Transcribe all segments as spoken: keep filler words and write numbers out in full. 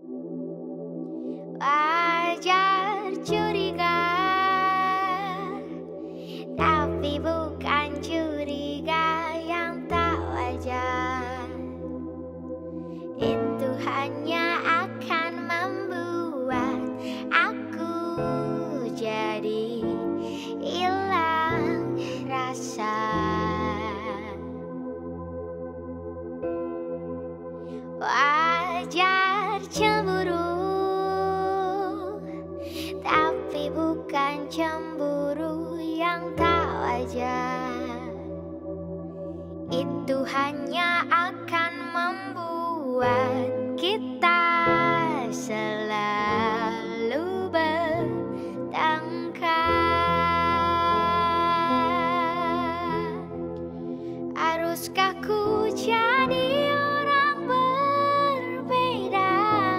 Wajar curiga, tapi bukan curiga yang tak wajar. Itu hanya akan membuat aku jadi hilang rasa. Wajar cemburu, tapi bukan cemburu yang tak wajar. Itu hanya akan membuat kita selalu bertengkar. Haruskah ku jadi orang berbeda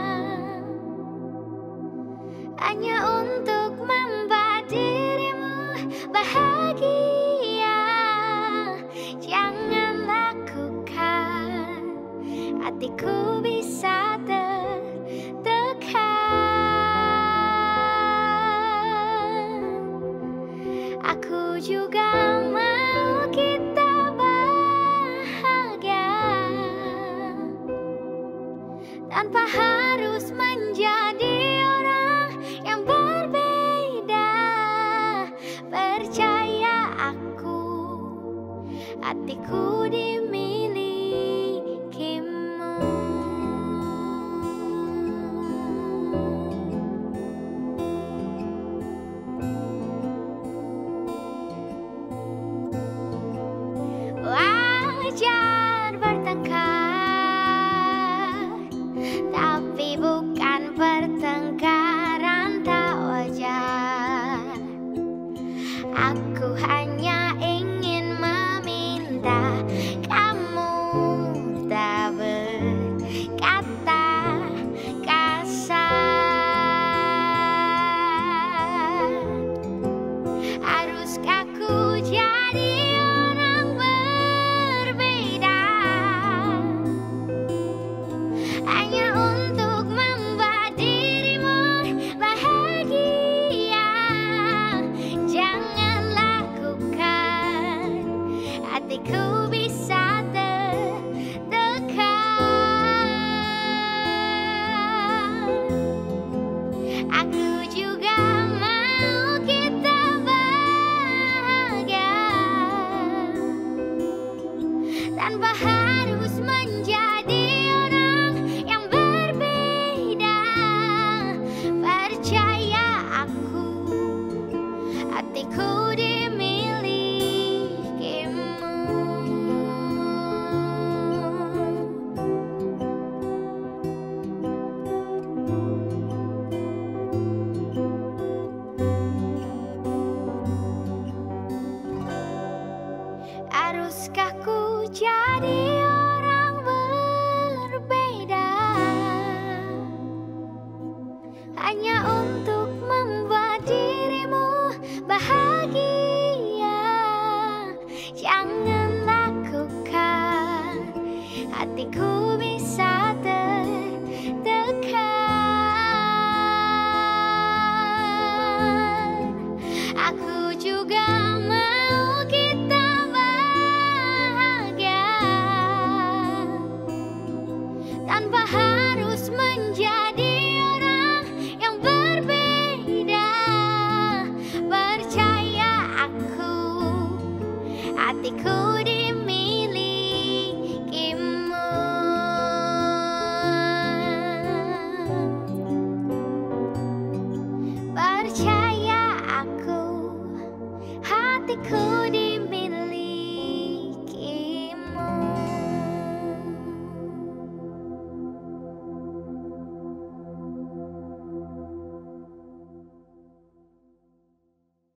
hanya untuk membuat dirimu bahagia? Jangan lakukan, hatiku bisa tertekan. Aku juga mau kita bahagia tanpa harus menjadi orang yang berbeda. Percaya aku, hatiku dimilikimu. Wajar bertengkar, tapi bukan pertengkaran tak wajar. Aku hanya ingin meminta kamu tak berkata kasar. Haruskah ku jadi orang berbeda hanya untuk membuat dirimu bahagia? Jangan lakukan, hatiku bisa tertekan. Aku juga mau kita bahagia tanpa harus menjadi orang yang berbeda. Percaya aku, hatiku dimilikimu. Haruskah ku jadi orang berbeda hanya untuk membuat dirimu bahagia? Jangan lakukan, hatiku bisa tertekan. Aku juga mau kita bahagia tanpa harus menjadi orang yang berbeda. Percaya aku, hatiku